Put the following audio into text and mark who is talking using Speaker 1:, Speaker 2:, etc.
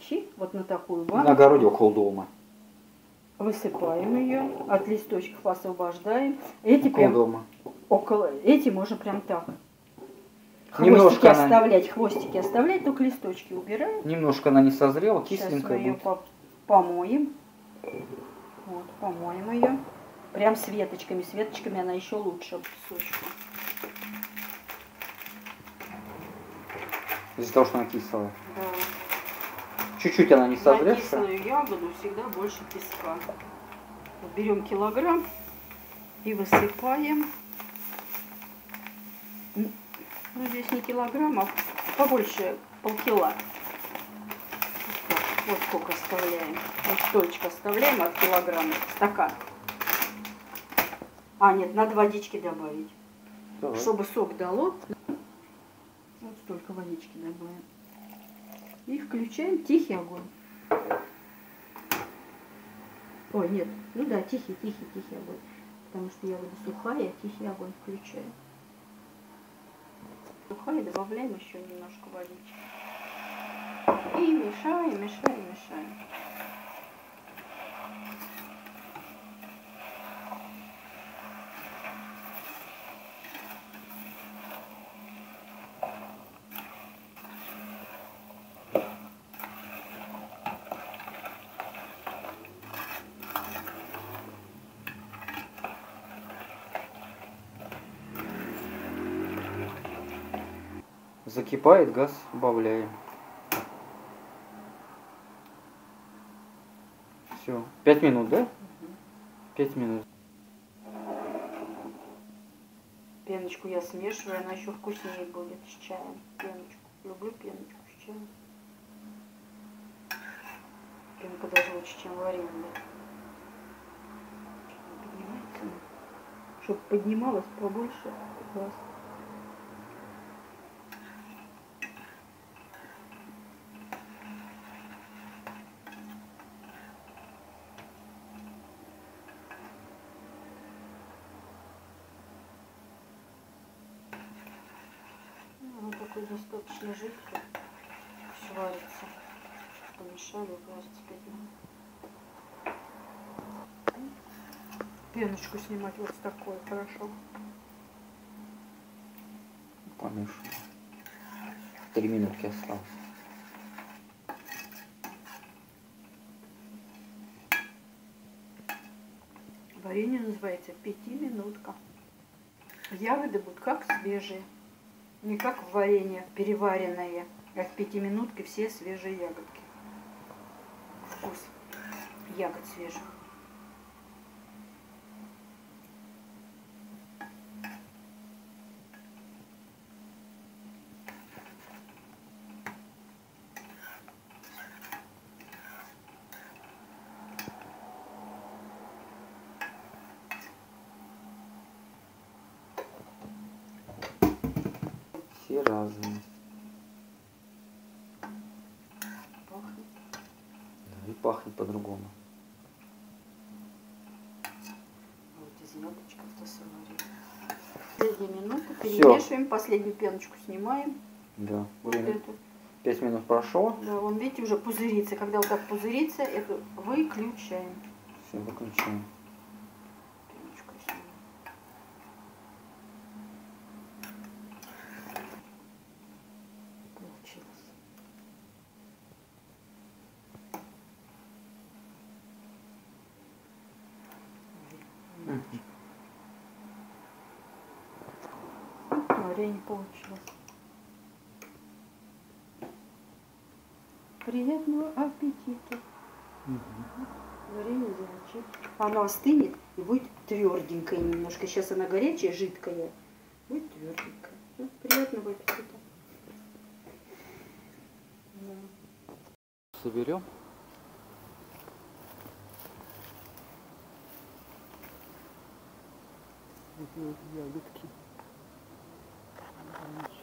Speaker 1: мочи, вот на такую
Speaker 2: На
Speaker 1: банку.
Speaker 2: огороде около дома.
Speaker 1: Высыпаем ее, от листочков освобождаем. Эти
Speaker 2: Около
Speaker 1: прям
Speaker 2: дома.
Speaker 1: эти можно прям так.
Speaker 2: Немножко
Speaker 1: Хвостики оставлять, только листочки убираем.
Speaker 2: Немножко она не созрела,
Speaker 1: Сейчас
Speaker 2: кисленькая
Speaker 1: мы ее
Speaker 2: будет.
Speaker 1: помоем. Вот, помоем ее. Прям с веточками. С веточками она еще лучше. Сочку.
Speaker 2: Из-за того, что она кислая.
Speaker 1: Да.
Speaker 2: Чуть-чуть она не
Speaker 1: На
Speaker 2: созревшая.
Speaker 1: кислую ягоду всегда больше песка. Вот берем килограмм и высыпаем. Ну, здесь не килограмм, а побольше полкила. Вот сколько оставляем. Вот столько оставляем от килограмма. Стакан. А, нет, надо водички добавить.
Speaker 2: Давай.
Speaker 1: Чтобы сок дало. Вот столько водички добавим. И включаем тихий огонь. Ой, нет. Ну да, тихий огонь. Потому что ягода сухая, тихий огонь включаем. Сухая, добавляем еще немножко водички. И мешаем.
Speaker 2: Закипает, газ убавляем. Все. 5 минут, да? 5 минут.
Speaker 1: Пеночку я смешиваю, она еще вкуснее будет с чаем. Пеночку. Люблю пеночку с чаем. Пенка даже лучше, чем варенье. Поднимается. Чтобы поднималось побольше глаз. Оно такое достаточно жидкое. Пусть варится. Помешали, варится 5 минут. Пеночку снимать вот с такой хорошо.
Speaker 2: Помешано. 3 минутки осталось.
Speaker 1: Варенье называется 5-минутка. Ягоды будут как свежие. Не как в варенье переваренные, а в 5-минутке все свежие ягодки. Вкус ягод свежих.
Speaker 2: Все разные.
Speaker 1: Пахнет.
Speaker 2: Да, и пахнет по-другому.
Speaker 1: Вот из ягодочков-то сварили. Последнюю минуту перемешиваем, последнюю пеночку снимаем.
Speaker 2: Да.
Speaker 1: Вот эту.
Speaker 2: 5 минут прошло.
Speaker 1: Да, вон видите, уже пузырится. Когда вот так пузырится, это выключаем.
Speaker 2: Все, выключаем.
Speaker 1: Пеночку снимаем. Получилось. Варенье получилось. Приятного аппетита. Варенье замочить. Оно остынет и будет тверденькое немножко. Сейчас она горячая, жидкая. Будет тверденькая. Всё, приятного аппетита. Да.
Speaker 2: Соберем. Вот ягодки.